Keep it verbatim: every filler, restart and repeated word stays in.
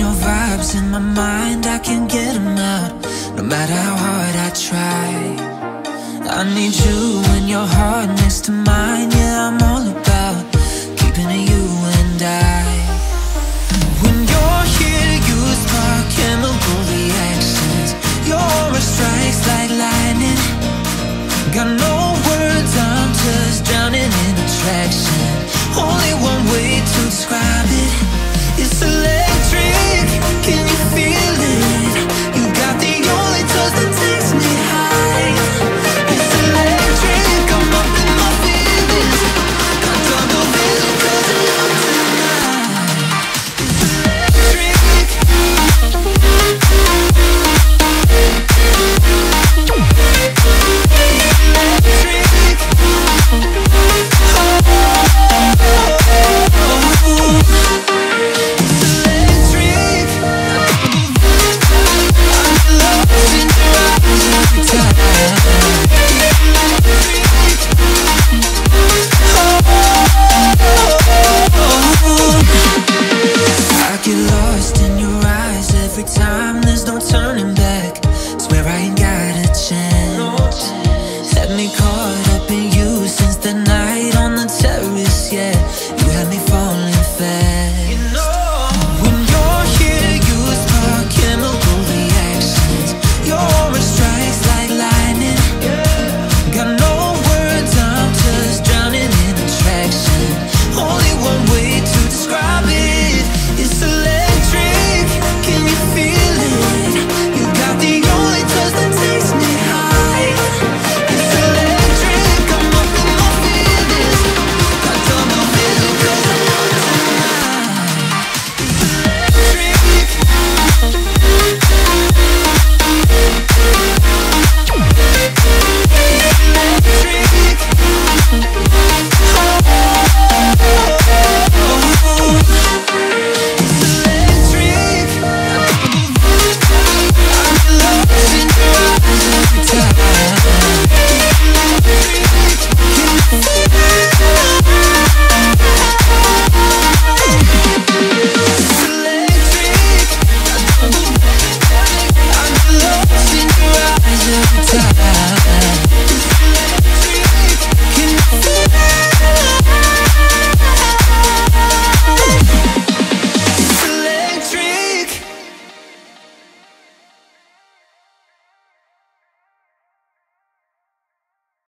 your vibes in my mind, I can't get them out, no matter how hard I try. I need you and your heart next to mine. Yeah, I'm all about keeping it you and I. When you're here, you spark chemical reactions. Your aura strikes like lightning. Got no words, I'm just drowning in attraction. Only one way to describe it, it's electric.